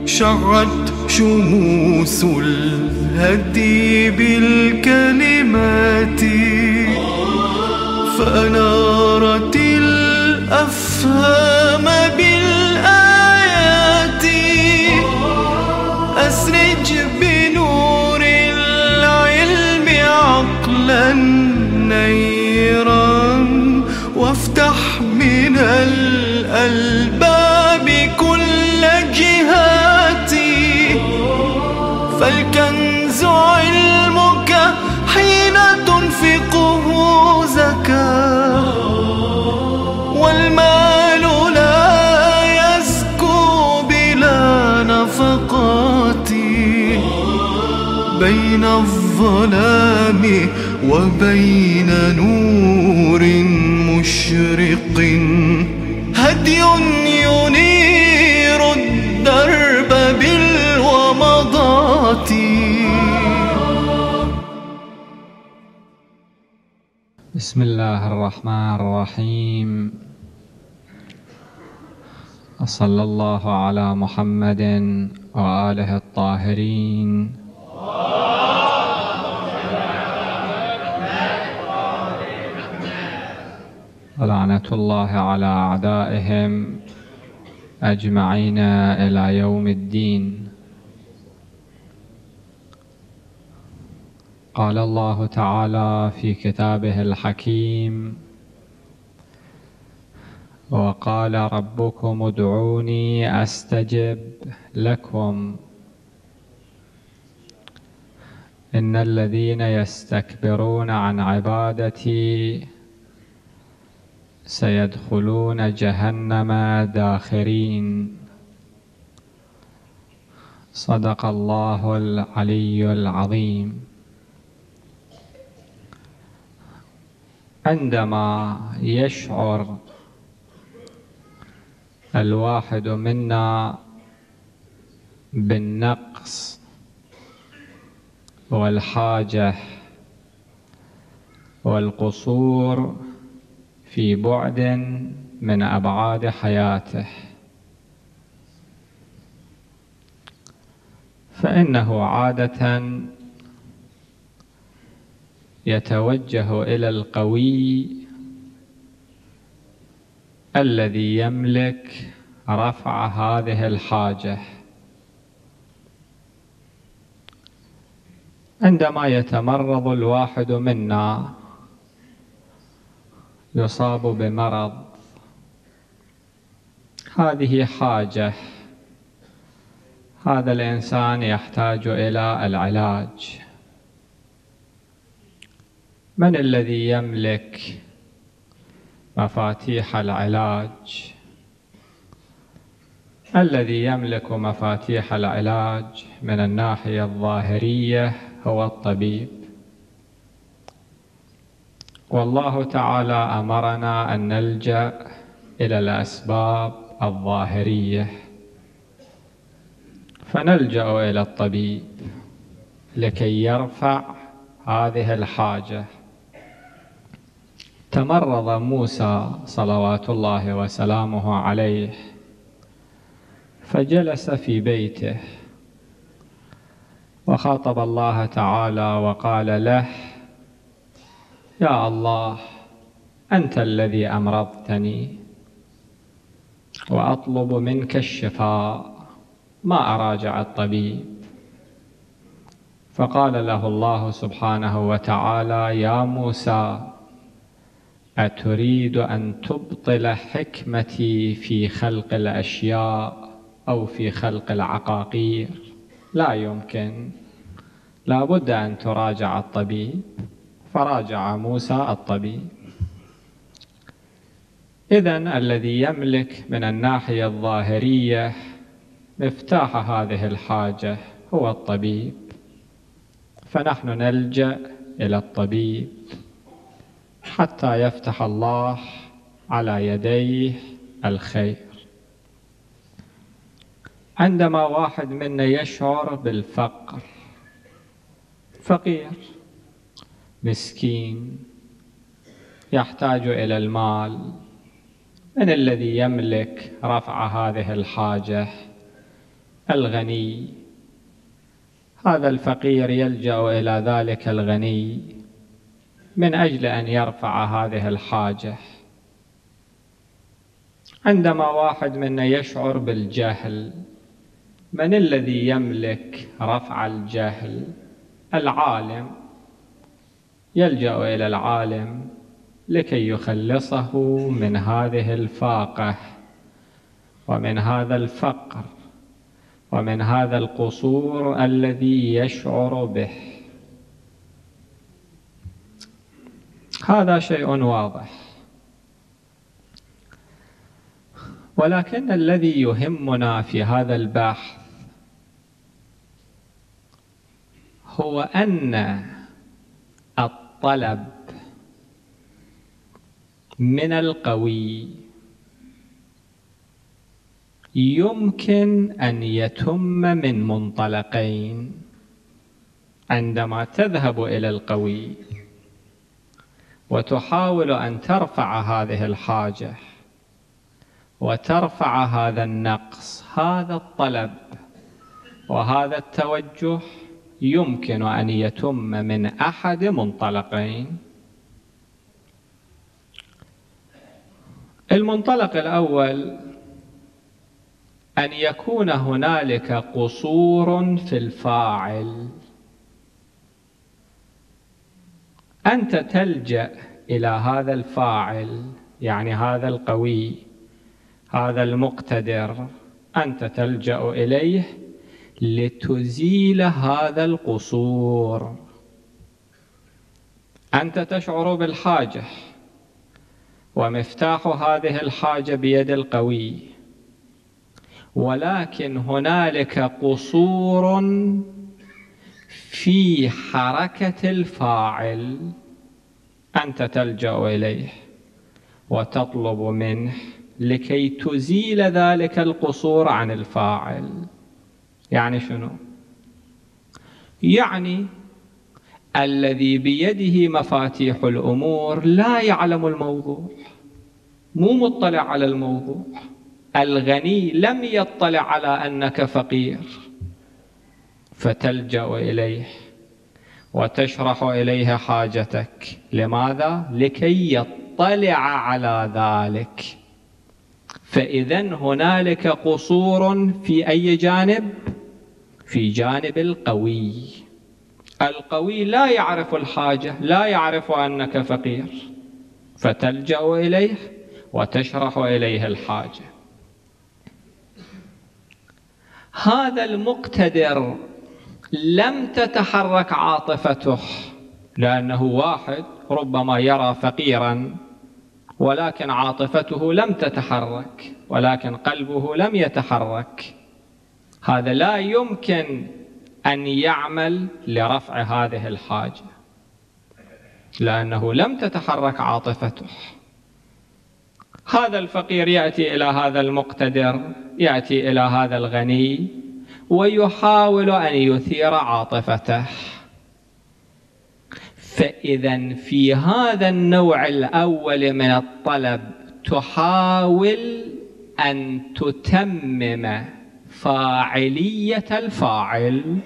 شعت شموس الهدي بالكلمات فأنارت الأفهام بالآيات. أسرج بنور العلم عقلا نيرا وافتح من الألباب كل جهاتي. فالكنز علمك حين تنفقه زكاة، والمال لا يزكو بلا نفقات. بين الظلام وبين نور مشرق هدي ينير الدرب بالومضات. بسم الله الرحمن الرحيم. وصلى الله على محمد وآله الطاهرين. ولعنة الله على أعدائهم أجمعين إلى يوم الدين. قال الله تعالى في كتابه الحكيم: وقال ربكم ادعوني أستجب لكم إن الذين يستكبرون عن عبادتي سيدخلون جهنم داخرين. صدق الله العلي العظيم. عندما يشعر الواحد منا بالنقص والحاجة والقصور في بعد من أبعاد حياته، فإنه عادة يتوجه إلى القوي الذي يملك رفع هذه الحاجة. عندما يتمرض الواحد منا، يصاب بمرض، هذه حاجة، هذا الإنسان يحتاج إلى العلاج. من الذي يملك مفاتيح العلاج؟ الذي يملك مفاتيح العلاج من الناحية الظاهرية هو الطبيب. والله تعالى أمرنا أن نلجأ إلى الأسباب الظاهرية، فنلجأ إلى الطبيب لكي يرفع هذه الحاجة. تمرض موسى صلوات الله وسلامه عليه، فجلس في بيته وخاطب الله تعالى وقال له: يا الله، أنت الذي أمرضتني وأطلب منك الشفاء، ما أراجع الطبيب. فقال له الله سبحانه وتعالى: يا موسى، أتريد أن تبطل حكمتي في خلق الأشياء أو في خلق العقاقير؟ لا يمكن، لا بد أن تراجع الطبيب. فراجع موسى الطبيب. إذن الذي يملك من الناحية الظاهرية مفتاح هذه الحاجة هو الطبيب، فنحن نلجأ إلى الطبيب حتى يفتح الله على يديه الخير. عندما واحد منا يشعر بالفقر، فقير مسكين يحتاج إلى المال، من الذي يملك رفع هذه الحاجة؟ الغني. هذا الفقير يلجأ إلى ذلك الغني من أجل أن يرفع هذه الحاجة. عندما واحد منا يشعر بالجهل، من الذي يملك رفع الجهل؟ العالم. يلجأ إلى العالم لكي يخلصه من هذه الفاقة ومن هذا الفقر ومن هذا القصور الذي يشعر به. هذا شيء واضح. ولكن الذي يهمنا في هذا البحث هو أن الطلب من القوي يمكن أن يتم من منطلقين. عندما تذهب إلى القوي وتحاول أن ترفع هذه الحاجة وترفع هذا النقص، هذا الطلب وهذا التوجه يمكن أن يتم من أحد منطلقين. المنطلق الأول أن يكون هنالك قصور في الفاعل. أنت تلجأ إلى هذا الفاعل، يعني هذا القوي، هذا المقتدر، أنت تلجأ إليه لتزيل هذا القصور. أنت تشعر بالحاجة ومفتاح هذه الحاجة بيد القوي، ولكن هنالك قصور في حركة الفاعل. أنت تلجأ إليه وتطلب منه لكي تزيل ذلك القصور عن الفاعل. يعني شنو؟ يعني الذي بيده مفاتيح الأمور لا يعلم الموضوع، مو مطلع على الموضوع. الغني لم يطلع على أنك فقير، فتلجأ إليه وتشرح إليه حاجتك. لماذا؟ لكي يطلع على ذلك. فإذن هنالك قصور في أي جانب؟ في جانب القوي. القوي لا يعرف الحاجة، لا يعرف أنك فقير، فتلجأ إليه وتشرح إليه الحاجة. هذا المقتدر لم تتحرك عاطفته، لأنه واحد ربما يرى فقيرا ولكن عاطفته لم تتحرك، ولكن قلبه لم يتحرك. هذا لا يمكن أن يعمل لرفع هذه الحاجة، لأنه لم تتحرك عاطفته. هذا الفقير يأتي إلى هذا المقتدر، يأتي إلى هذا الغني ويحاول أن يثير عاطفته. فإذا في هذا النوع الأول من الطلب تحاول أن تتمم فاعلية الفاعل.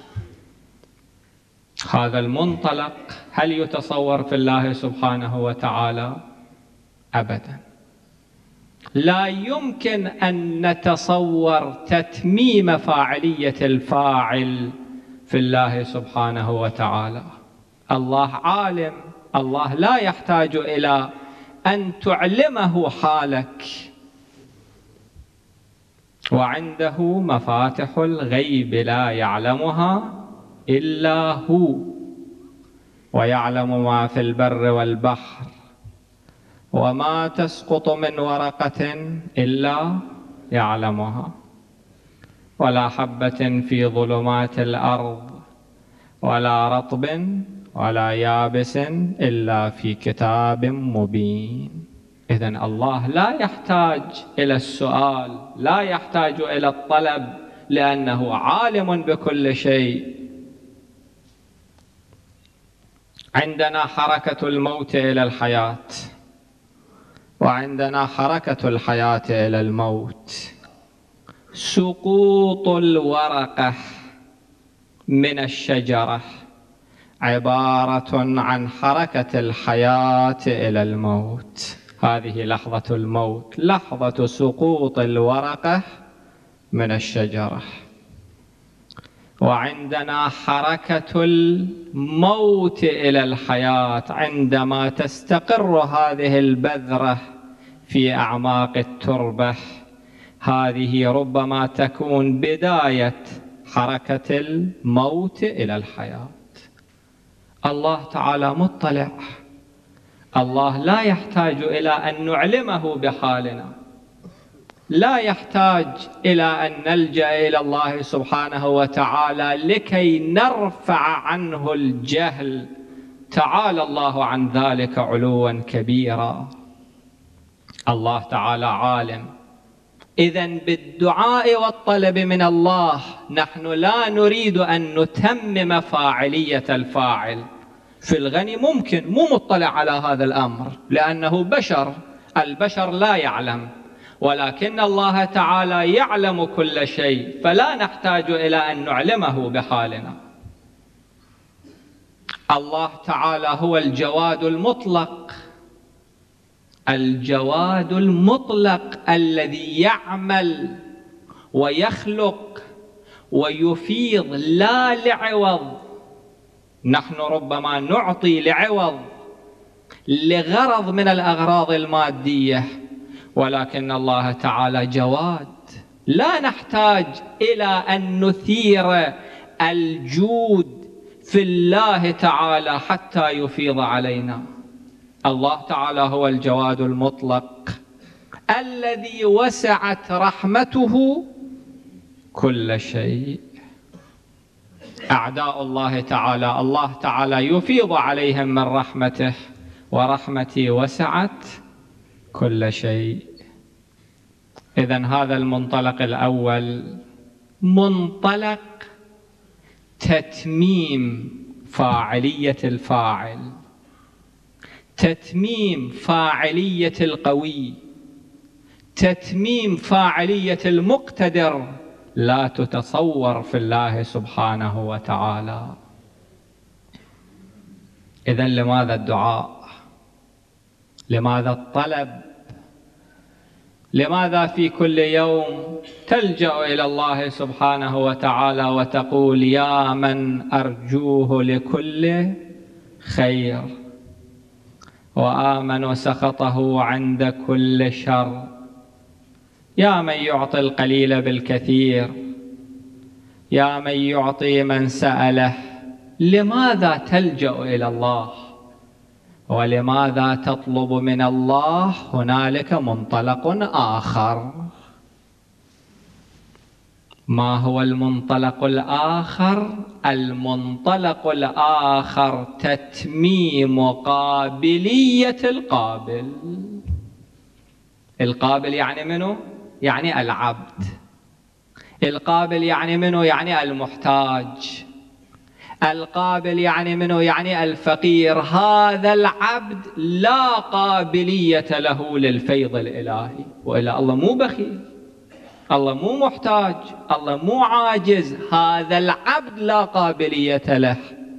هذا المنطلق هل يتصور في الله سبحانه وتعالى؟ أبدا. لا يمكن أن نتصور تتميم فاعلية الفاعل في الله سبحانه وتعالى. الله عالم، الله لا يحتاج إلى أن تعلمه حالك، وعنده مفاتح الغيب لا يعلمها إلا هو، ويعلم ما في البر والبحر، وما تسقط من ورقة إلا يعلمها، ولا حبة في ظلمات الأرض ولا رطب ولا يابس إلا في كتاب مبين. إذن الله لا يحتاج إلى السؤال، لا يحتاج إلى الطلب، لأنه عالم بكل شيء. عندنا حركة الموت إلى الحياة، وعندنا حركة الحياة إلى الموت. سقوط الورقة من الشجرة عبارة عن حركة الحياة إلى الموت. هذه لحظة الموت، لحظة سقوط الورقة من الشجرة. وعندنا حركة الموت إلى الحياة عندما تستقر هذه البذرة في أعماق التربة. هذه ربما تكون بداية حركة الموت إلى الحياة. الله تعالى مطلع، الله لا يحتاج إلى أن نعلمه بحالنا، لا يحتاج إلى أن نلجأ إلى الله سبحانه وتعالى لكي نرفع عنه الجهل. تعالى الله عن ذلك علوا كبيرا. الله تعالى عالم. إذن بالدعاء والطلب من الله نحن لا نريد أن نتمم فاعلية الفاعل. في الغني ممكن مو مطلع على هذا الأمر لأنه بشر، البشر لا يعلم، ولكن الله تعالى يعلم كل شيء، فلا نحتاج إلى أن نعلمه بحالنا. الله تعالى هو الجواد المطلق، الجواد المطلق الذي يعمل ويخلق ويفيض لا لعوض. نحن ربما نعطي لعوض لغرض من الأغراض المادية، ولكن الله تعالى جواد، لا نحتاج إلى أن نثير الجود في الله تعالى حتى يفيض علينا. الله تعالى هو الجواد المطلق الذي وسعت رحمته كل شيء. أعداء الله تعالى الله تعالى يفيض عليهم من رحمته، ورحمتي وسعت كل شيء. إذن هذا المنطلق الأول منطلق تتميم فاعلية الفاعل، تتميم فاعلية القوي، تتميم فاعلية المقتدر لا تتصور في الله سبحانه وتعالى. إذن لماذا الدعاء؟ لماذا الطلب؟ لماذا في كل يوم تلجأ إلى الله سبحانه وتعالى وتقول يا من أرجوه لكل خير وآمن سخطه عند كل شر، يا من يعطي القليل بالكثير، يا من يعطي من سأله. لماذا تلجأ إلى الله؟ ولماذا تطلب من الله؟ هنالك منطلق آخر. ما هو المنطلق الآخر؟ المنطلق الآخر تتميم قابلية القابل. القابل يعني منه؟ يعني العبد. القابل يعني منه؟ يعني المحتاج. القابل يعني منه؟ يعني الفقير. هذا العبد لا قابلية له للفيض الإلهي، وإلا الله مو بخيل، الله مو محتاج، الله مو عاجز. هذا العبد لا قابلية له.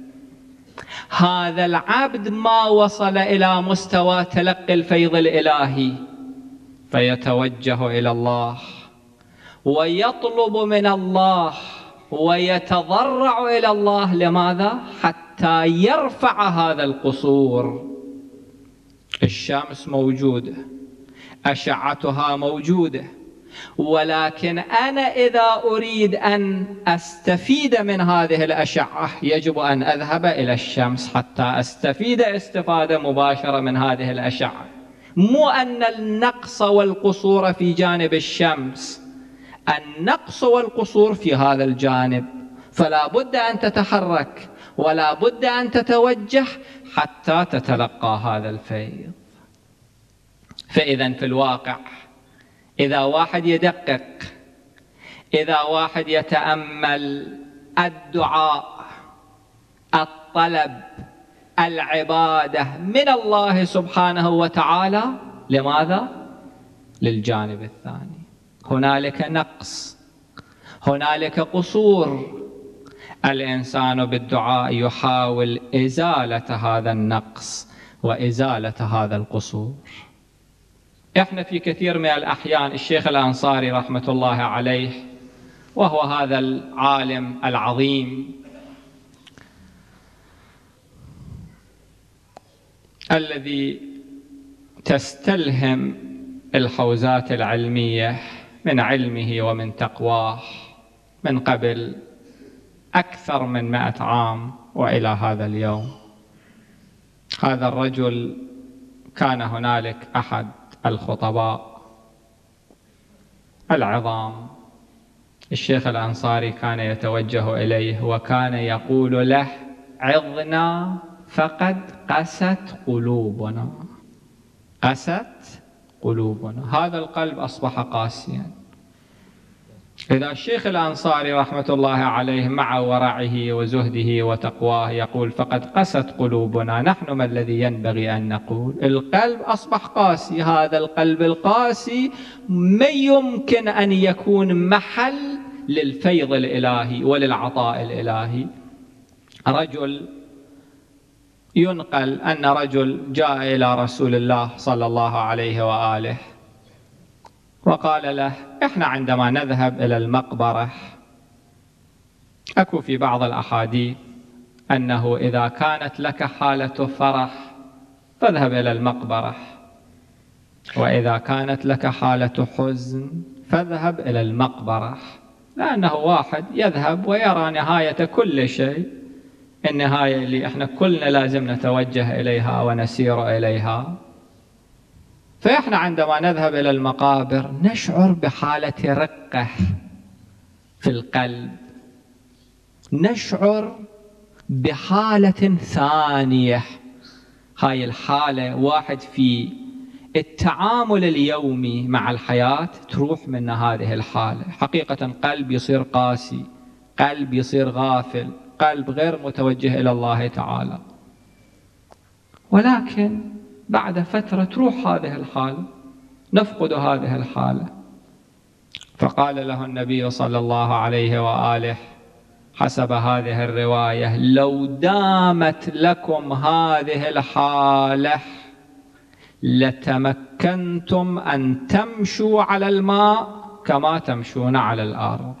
هذا العبد ما وصل إلى مستوى تلقي الفيض الإلهي، فيتوجه إلى الله ويطلب من الله ويتضرع إلى الله. لماذا؟ حتى يرفع هذا القصور. الشمس موجودة، أشعتها موجودة، ولكن أنا إذا أريد أن أستفيد من هذه الأشعة يجب أن أذهب إلى الشمس حتى أستفيد استفادة مباشرة من هذه الأشعة. مو أن النقص والقصور في جانب الشمس، النقص والقصور في هذا الجانب، فلا بد أن تتحرك ولا بد أن تتوجه حتى تتلقى هذا الفيض. فإذا في الواقع إذا واحد يدقق، إذا واحد يتأمل الدعاء، الطلب، العبادة من الله سبحانه وتعالى، لماذا؟ للجانب الثاني. هنالك نقص هنالك قصور، الإنسان بالدعاء يحاول إزالة هذا النقص وإزالة هذا القصور. إحنا في كثير من الأحيان الشيخ الأنصاري رحمة الله عليه، وهو هذا العالم العظيم الذي تستلهم الحوزات العلمية من علمه ومن تقواه من قبل أكثر من 100 عام وإلى هذا اليوم. هذا الرجل كان هنالك أحد الخطباء العظام، الشيخ الأنصاري كان يتوجه إليه وكان يقول له: عظنا فقد قست قلوبنا، قست قلوبنا. هذا القلب أصبح قاسيا. إذا الشيخ الأنصاري رحمة الله عليه مع ورعه وزهده وتقواه يقول فقد قست قلوبنا، نحن ما الذي ينبغي أن نقول؟ القلب أصبح قاسي. هذا القلب القاسي ما يمكن أن يكون محل للفيض الإلهي وللعطاء الإلهي. رجل ينقل أن رجل جاء إلى رسول الله صلى الله عليه وآله وقال له: إحنا عندما نذهب إلى المقبرة أكو في بعض الأحاديث أنه إذا كانت لك حالة فرح فاذهب إلى المقبرة، وإذا كانت لك حالة حزن فاذهب إلى المقبرة، لأنه واحد يذهب ويرى نهاية كل شيء، النهاية اللي إحنا كلنا لازم نتوجه إليها ونسير إليها. فإحنا عندما نذهب إلى المقابر نشعر بحالة رقة في القلب، نشعر بحالة ثانية. هاي الحالة واحد في التعامل اليومي مع الحياة تروح من هذه الحالة. حقيقة قلب يصير قاسي، قلب يصير غافل، قلب غير متوجه إلى الله تعالى. ولكن بعد فترة تروح هذه الحالة، نفقد هذه الحالة. فقال له النبي صلى الله عليه وآله حسب هذه الرواية: لو دامت لكم هذه الحالة لتمكنتم أن تمشوا على الماء كما تمشون على الأرض.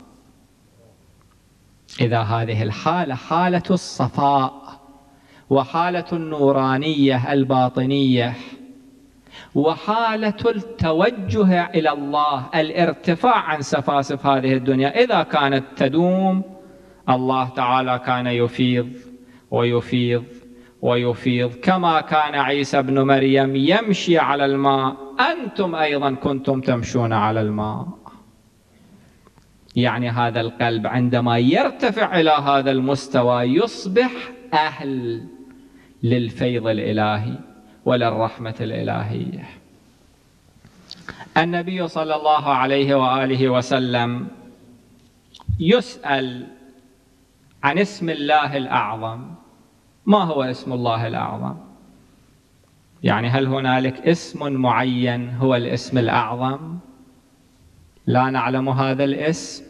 إذا هذه الحالة حالة الصفاء وحالة النورانية الباطنية وحالة التوجه إلى الله، الارتفاع عن سفاسف هذه الدنيا، إذا كانت تدوم، الله تعالى كان يفيض ويفيض ويفيض. كما كان عيسى بن مريم يمشي على الماء، أنتم أيضا كنتم تمشون على الماء. يعني هذا القلب عندما يرتفع إلى هذا المستوى يصبح أهل للفيض الإلهي وللرحمة الإلهية. النبي صلى الله عليه وآله وسلم يسأل عن اسم الله الأعظم. ما هو اسم الله الأعظم؟ يعني هل هنالك اسم معين هو الاسم الأعظم؟ لا نعلم هذا الاسم.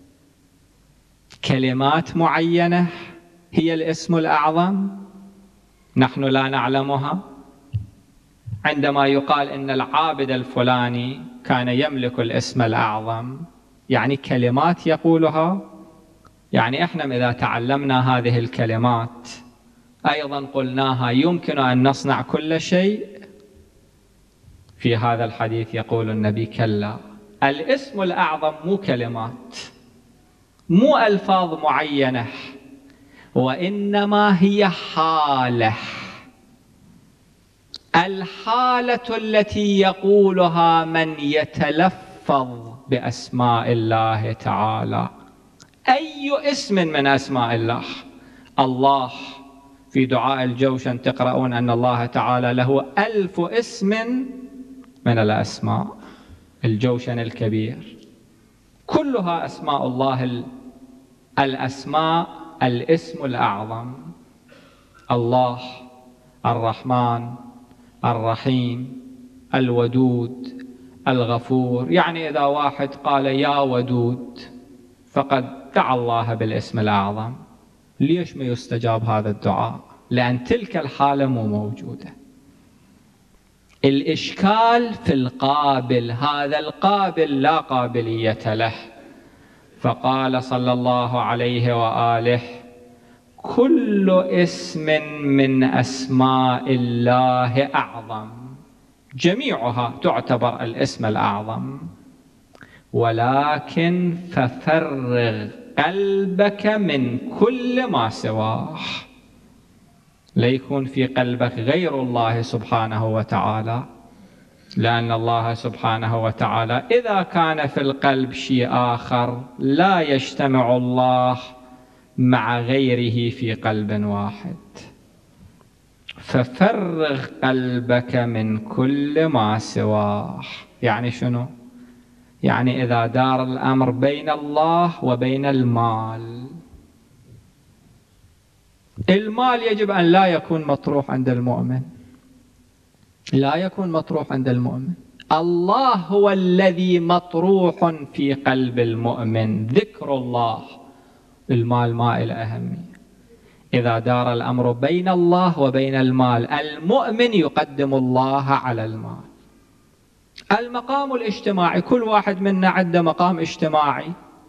كلمات معينة هي الاسم الأعظم نحن لا نعلمها. عندما يقال إن العابد الفلاني كان يملك الاسم الأعظم، يعني كلمات يقولها. يعني إحنا إذا تعلمنا هذه الكلمات أيضا قلناها يمكن أن نصنع كل شيء. في هذا الحديث يقول النبي: كلا، الاسم الأعظم مو كلمات، مو ألفاظ معينة، وإنما هي حالة. الحالة التي يقولها من يتلفظ بأسماء الله تعالى. أي اسم من أسماء الله؟ الله في دعاء الجوشن تقرؤون أن الله تعالى له 1000 اسم من الأسماء، الجوشن الكبير كلها أسماء الله. الأسماء الاسم الأعظم الله، الرحمن، الرحيم، الودود، الغفور. يعني إذا واحد قال يا ودود فقد دعا الله بالاسم الأعظم. ليش ما يستجاب هذا الدعاء؟ لأن تلك الحالة مو موجودة. الإشكال في القابل، هذا القابل لا قابلية له. فقال صلى الله عليه وآله: كل اسم من أسماء الله أعظم، جميعها تعتبر الاسم الأعظم، ولكن ففرغ قلبك من كل ما سواه. لا يكون في قلبك غير الله سبحانه وتعالى، لأن الله سبحانه وتعالى إذا كان في القلب شيء آخر لا يجتمع الله مع غيره في قلب واحد. ففرغ قلبك من كل ما سواه. يعني شنو؟ يعني إذا دار الأمر بين الله وبين المال، المال يجب أن لا يكون مطروح عند المؤمن، لا يكون مطروح عند المؤمن. الله هو الذي مطروح في قلب المؤمن، ذكر الله. المال ما إلى أهمية. إذا دار الأمر بين الله وبين المال، المؤمن يقدم الله على المال. المقام الاجتماعي، كل واحد منا عنده مقام اجتماعي.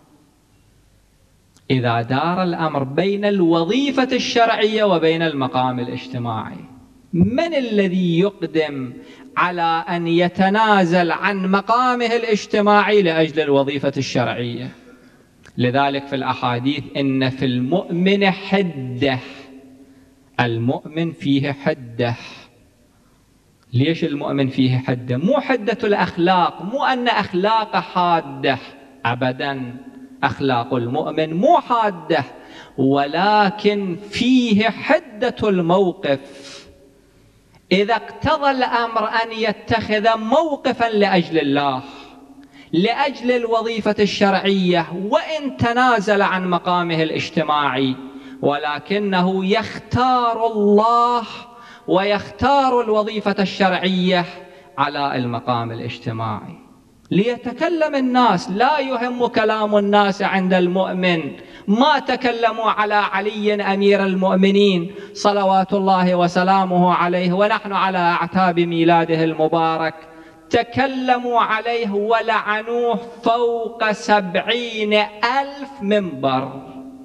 إذا دار الأمر بين الوظيفة الشرعية وبين المقام الاجتماعي، من الذي يقدم على أن يتنازل عن مقامه الاجتماعي لأجل الوظيفة الشرعية؟ لذلك في الأحاديث إن في المؤمن حدة، المؤمن فيه حدة. ليش المؤمن فيه حدة؟ مو حدة الأخلاق، مو أن أخلاق حادة أبدا، أخلاق المؤمن مو حادة، ولكن فيه حدة الموقف. إذا اقتضى الأمر أن يتخذ موقفا لأجل الله، لأجل الوظيفة الشرعية، وإن تنازل عن مقامه الاجتماعي، ولكنه يختار الله ويختار الوظيفة الشرعية على المقام الاجتماعي. ليتكلم الناس، لا يهم كلام الناس عند المؤمن. ما تكلموا على علي أمير المؤمنين صلوات الله وسلامه عليه ونحن على أعتاب ميلاده المبارك، تكلموا عليه ولعنوه فوق 70,000 منبر،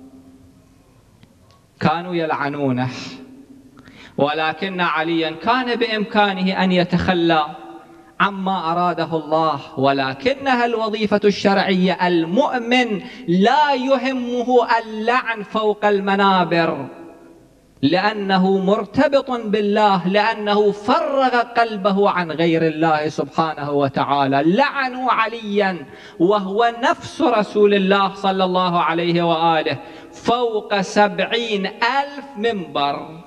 كانوا يلعنونه. ولكن عليا كان بإمكانه أن يتخلى عما أراده الله، ولكنها الوظيفة الشرعية. المؤمن لا يهمه اللعن فوق المنابر، لأنه مرتبط بالله، لأنه فرغ قلبه عن غير الله سبحانه وتعالى. لعنوا عليا وهو نفس رسول الله صلى الله عليه وآله فوق 70,000 منبر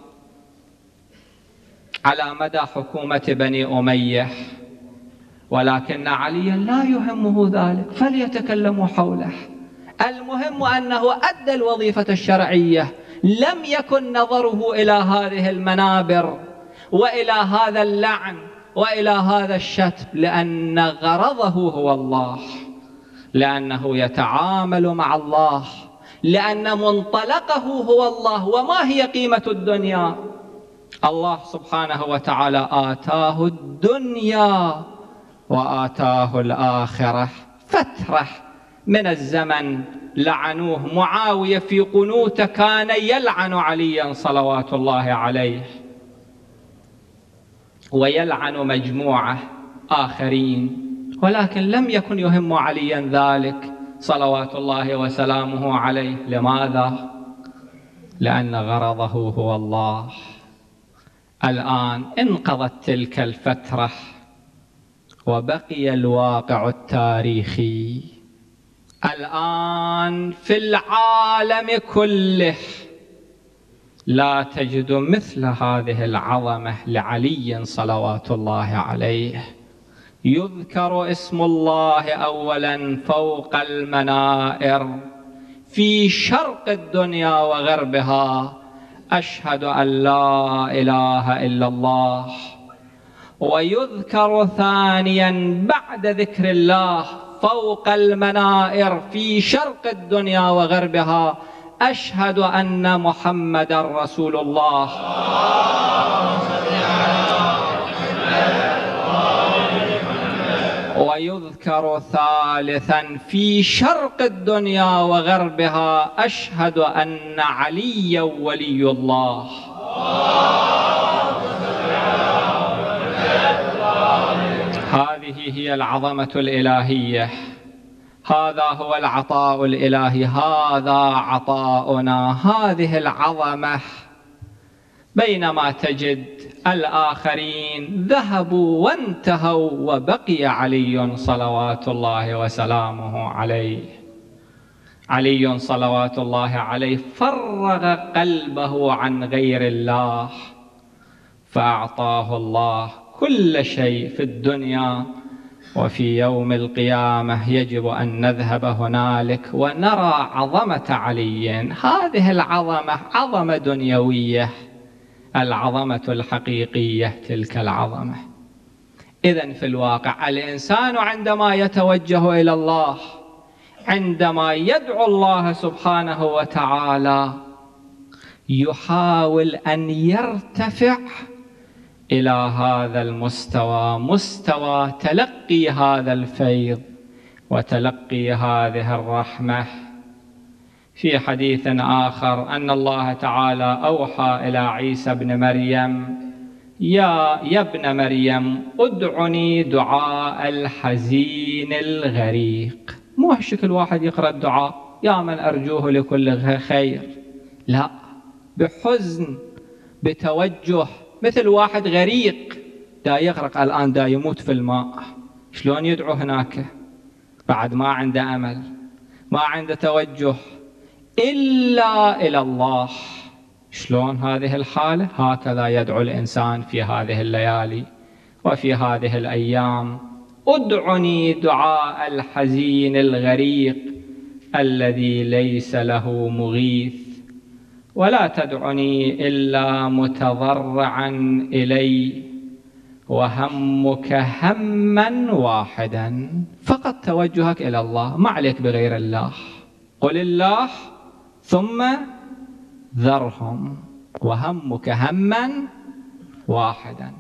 على مدى حكومة بني أمية، ولكن عليا لا يهمه ذلك، فليتكلموا حوله. المهم أنه أدى الوظيفة الشرعية، لم يكن نظره إلى هذه المنابر وإلى هذا اللعن وإلى هذا الشتم، لأن غرضه هو الله، لأنه يتعامل مع الله، لأن منطلقه هو الله. وما هي قيمة الدنيا؟ الله سبحانه وتعالى آتاه الدنيا وآتاه الآخرة. فترة من الزمن لعنوه. معاوية في قنوته كان يلعن عليا صلوات الله عليه، ويلعن مجموعة آخرين، ولكن لم يكن يهم عليا ذلك صلوات الله وسلامه عليه. لماذا؟ لأن غرضه هو الله. الآن انقضت تلك الفترة وبقي الواقع التاريخي. الآن في العالم كله لا تجد مثل هذه العظمة لعلي صلوات الله عليه. يذكر اسم الله أولا فوق المنائر في شرق الدنيا وغربها: أشهد أن لا إله إلا الله. ويذكر ثانيا بعد ذكر الله فوق المنائر في شرق الدنيا وغربها: أشهد أن محمد رسول الله. ويذكر ثالثا في شرق الدنيا وغربها: أشهد أن عليا ولي الله. هذه هي العظمة الإلهية، هذا هو العطاء الإلهي، هذا عطاؤنا، هذه العظمة. بينما تجد الآخرين ذهبوا وانتهوا وبقي علي صلوات الله وسلامه عليه. علي صلوات الله عليه فرغ قلبه عن غير الله، فأعطاه الله كل شيء في الدنيا، وفي يوم القيامة يجب أن نذهب هنالك ونرى عظمة علي. هذه العظمة عظمة دنيوية، العظمة الحقيقية تلك العظمة. إذن في الواقع الإنسان عندما يتوجه إلى الله، عندما يدعو الله سبحانه وتعالى، يحاول أن يرتفع إلى هذا المستوى، مستوى تلقي هذا الفيض وتلقي هذه الرحمة. في حديث آخر أن الله تعالى أوحى إلى عيسى بن مريم: يا ابن مريم ادعني دعاء الحزين الغريق. مو هالشكل واحد يقرأ الدعاء يا من أرجوه لكل خير، لا، بحزن، بتوجه، مثل واحد غريق دا يغرق الآن، دا يموت في الماء. شلون يدعو هناك؟ بعد ما عنده أمل، ما عنده توجه إلا إلى الله. شلون هذه الحالة؟ هكذا يدعو الإنسان في هذه الليالي وفي هذه الأيام: ادعني دعاء الحزين الغريق الذي ليس له مغيث، ولا تدعني إلا متضرعا إلي وهمك هما واحدا. فقط توجهك إلى الله، ما عليك بغير الله. قل الله ثم ذرهم وهمك هما واحدا،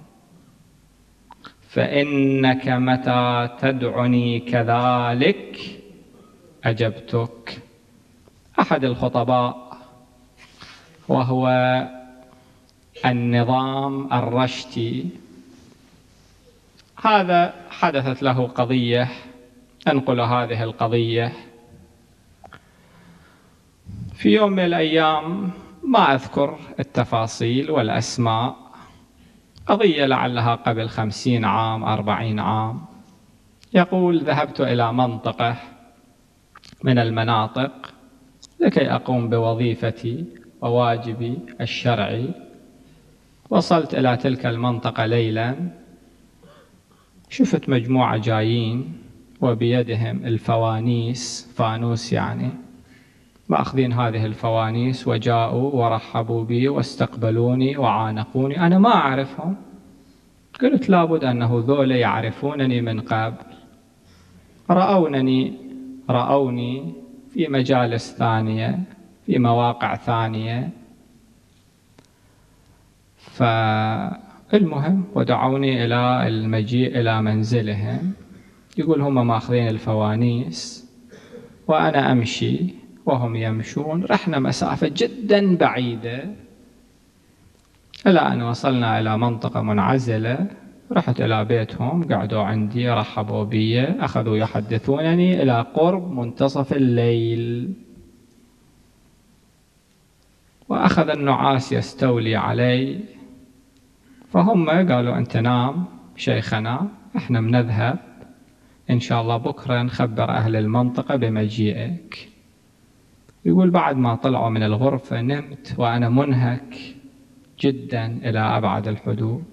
فإنك متى تدعني كذلك أجبتك. أحد الخطباء وهو النظام الرشتي، هذا حدثت له قضية، أنقل هذه القضية. في يوم من الأيام، ما أذكر التفاصيل والأسماء، قضية لعلها قبل 50 عام 40 عام، يقول: ذهبت إلى منطقة من المناطق لكي أقوم بوظيفتي وواجبي الشرعي. وصلت إلى تلك المنطقة ليلا، شفت مجموعة جايين وبيدهم الفوانيس، فانوس يعني، مأخذين هذه الفوانيس، وجاءوا ورحبوا بي واستقبلوني وعانقوني. أنا ما أعرفهم، قلت لابد أنه ذولا يعرفونني من قبل، رأوني في مجالس ثانية، في مواقع ثانية. فالمهم ودعوني إلى المجيء إلى منزلهم. يقول هم ماخذين الفوانيس وأنا أمشي وهم يمشون، رحنا مسافة جدا بعيدة إلى أن وصلنا إلى منطقة منعزلة. رحت إلى بيتهم، قعدوا عندي، رحبوا بي، أخذوا يحدثونني إلى قرب منتصف الليل، وأخذ النعاس يستولي علي. فهم قالوا: أنت نام شيخنا، إحنا بنذهب إن شاء الله بكرة نخبر أهل المنطقة بمجيئك. يقول: بعد ما طلعوا من الغرفة نمت وأنا منهك جدا إلى أبعد الحدود.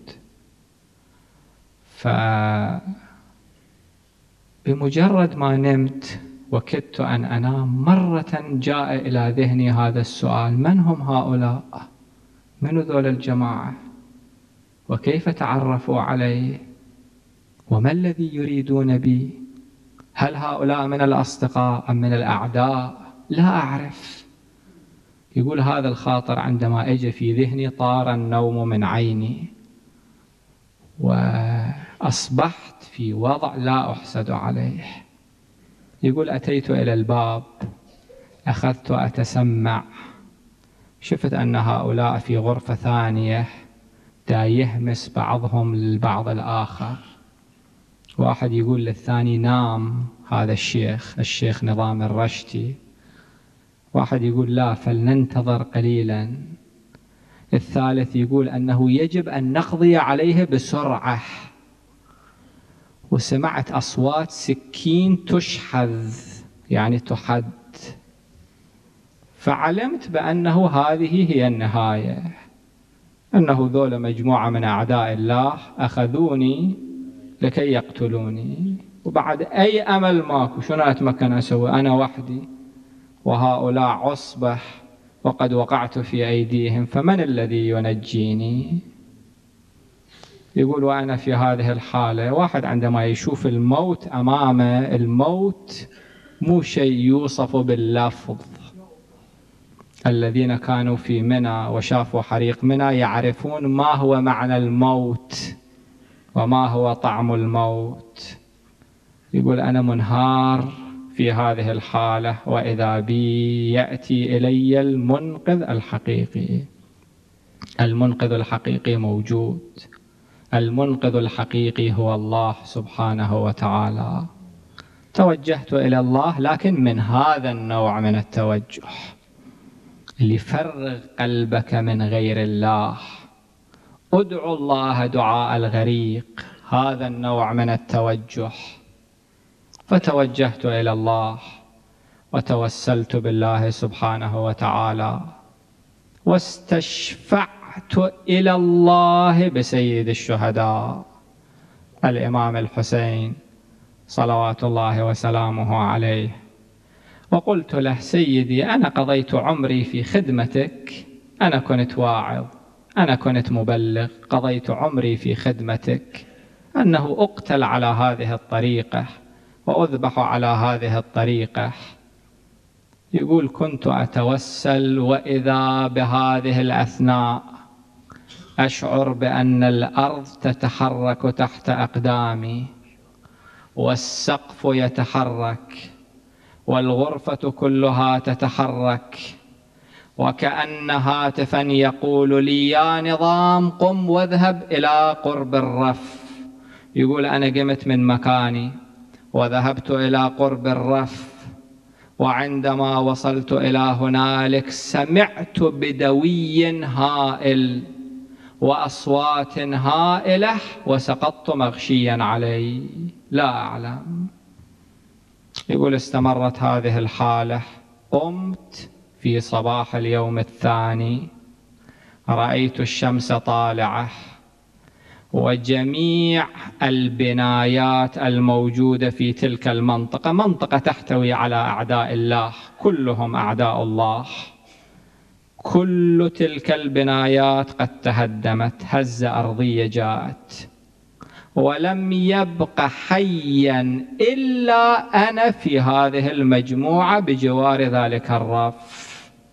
بمجرد ما نمت وكدت أن أنام، مرة جاء إلى ذهني هذا السؤال: من هم هؤلاء؟ من ذول الجماعة؟ وكيف تعرفوا علي؟ وما الذي يريدون بي؟ هل هؤلاء من الأصدقاء أم من الأعداء؟ لا أعرف. يقول هذا الخاطر عندما أجى في ذهني طار النوم من عيني، وأصبحت في وضع لا أحسد عليه. يقول أتيت إلى الباب، أخذت أتسمع، شفت أن هؤلاء في غرفة ثانية دا يهمس بعضهم للبعض الآخر. واحد يقول للثاني نام، هذا الشيخ نظام الرشتي. واحد يقول لا، فلننتظر قليلا. الثالث يقول أنه يجب أن نقضي عليه بسرعة. وسمعت أصوات سكين تشحذ، يعني تحد، فعلمت بأنه هذه هي النهاية، أنه ذول مجموعة من أعداء الله أخذوني لكي يقتلوني، وبعد أي أمل ماكو. شنو أتمكن أسوي؟ أنا وحدي وهؤلاء عصبة وقد وقعت في أيديهم، فمن الذي ينجيني؟ يقول وأنا في هذه الحالة، واحد عندما يشوف الموت أمامه، الموت مو شيء يوصف باللفظ. الذين كانوا في منى وشافوا حريق منى يعرفون ما هو معنى الموت وما هو طعم الموت. يقول أنا منهار في هذه الحالة، وإذا بي يأتي إلي المنقذ الحقيقي. المنقذ الحقيقي موجود، المنقذ الحقيقي هو الله سبحانه وتعالى. توجهت إلى الله، لكن من هذا النوع من التوجه اللي فرغ قلبك من غير الله. ادعو الله دعاء الغريق، هذا النوع من التوجه. فتوجهت إلى الله وتوسلت بالله سبحانه وتعالى، واستشفعت إلى الله بسيد الشهداء الإمام الحسين صلوات الله وسلامه عليه، وقلت له سيدي أنا قضيت عمري في خدمتك، أنا كنت واعظ، أنا كنت مبلغ، قضيت عمري في خدمتك، أنه أقتل على هذه الطريقة وأذبح على هذه الطريقة. يقول كنت أتوسل، وإذا بهذه الأثناء أشعر بأن الأرض تتحرك تحت أقدامي، والسقف يتحرك، والغرفة كلها تتحرك، وكأن هاتفا يقول لي يا نظام قم واذهب إلى قرب الرف. يقول أنا قمت من مكاني وذهبت إلى قرب الرف، وعندما وصلت إلى هنالك سمعت بدوي هائل وأصوات هائلة، وسقطت مغشيا علي لا أعلم. يقول استمرت هذه الحالة، قمت في صباح اليوم الثاني، رأيت الشمس طالعة، وجميع البنايات الموجودة في تلك المنطقة، منطقة تحتوي على أعداء الله، كلهم أعداء الله، كل تلك البنايات قد تهدمت، هزة أرضية جاءت، ولم يبق حيا إلا أنا في هذه المجموعة بجوار ذلك الرف.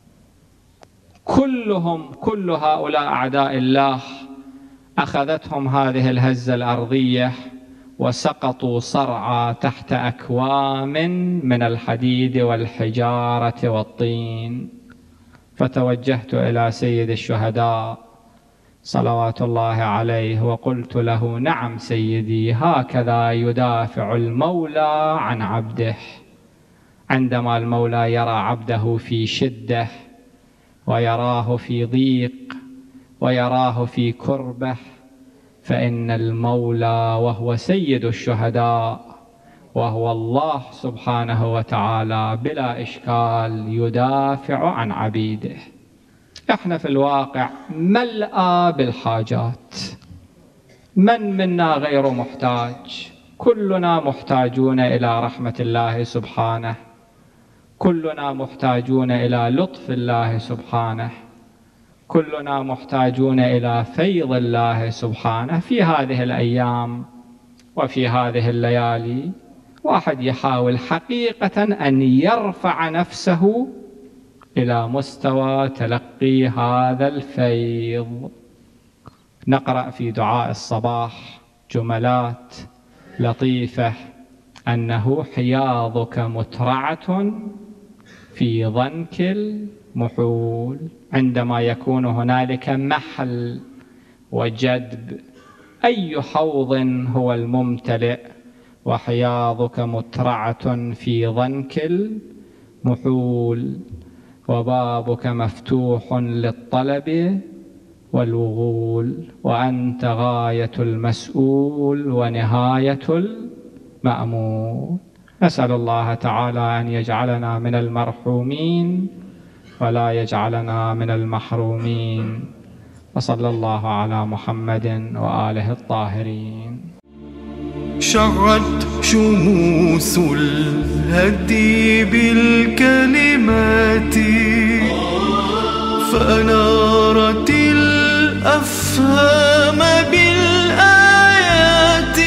كل هؤلاء أعداء الله أخذتهم هذه الهزة الأرضية وسقطوا صرعى تحت أكوام من الحديد والحجارة والطين. فتوجهت إلى سيد الشهداء صلوات الله عليه وقلت له نعم سيدي، هكذا يدافع المولى عن عبده. عندما المولى يرى عبده في شدة ويراه في ضيق ويراه في كربة، فإن المولى وهو سيد الشهداء وهو الله سبحانه وتعالى بلا إشكال يدافع عن عبيده. احنا في الواقع ملأى بالحاجات، من منا غير محتاج؟ كلنا محتاجون إلى رحمة الله سبحانه، كلنا محتاجون إلى لطف الله سبحانه، كلنا محتاجون إلى فيض الله سبحانه في هذه الأيام وفي هذه الليالي واحد يحاول حقيقة أن يرفع نفسه إلى مستوى تلقي هذا الفيض. نقرأ في دعاء الصباح جملات لطيفة، أنه حياضك مترعة في ضنك المحول. عندما يكون هنالك محل وجدب، أي حوض هو الممتلئ؟ وحياضك مترعة في ضنك المحول، وبابك مفتوح للطلب والوغول، وأنت غاية المسؤول ونهاية المأمول. نسأل الله تعالى أن يجعلنا من المرحومين ولا يجعلنا من المحرومين، وصلى الله على محمد وآله الطاهرين. شعت شموس الهدي بالكلمات، فأنارت الأفهام بالآيات.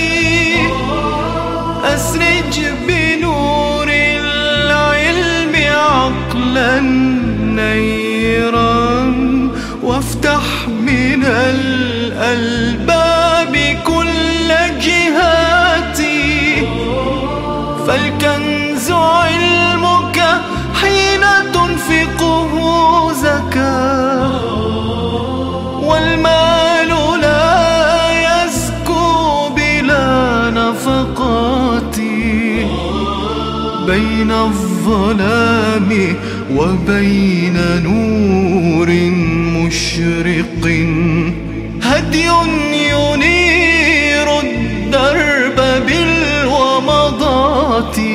أسرج بنور العلم عقلا نيرا، وافتح من الألباب كل جهاتي. فالكنز علمك حين تنفقه زكاة، والمال لا يزكو بلا نفقات. بين الظلام وبين نور مشرق هدي ينير الدرب بالومضات.